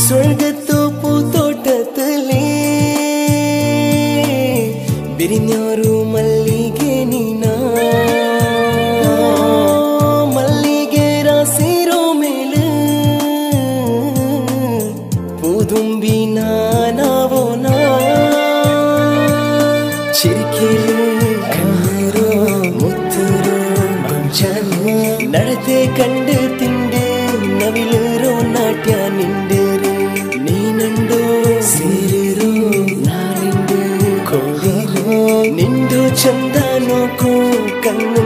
സ്വർഗത്തോപ്പു തോട്ടത്തിലേ വിരിഞ്ഞൊരു മല്ലികെ നീനാ മല്ലികെ രാസിരോമേല് പൂതുമ്പി നാനാവോനാ ചിരിക്കലു കണ്ണീരോ മുത്തുരോ ಗೊಂಚಲು ನಡತೆ ಕಂಡು ತಿಂಡೆ ನವಿಲುರೋ ನಾಟ್ಯ ನಿಂಡರು ನೀನಂಡು ಸೇರಿರು ನಾನಿಂಡು ಕೋಡಿರು ನಿಂದು ಚಂದ ನೋಕು ಕಣ್ಣು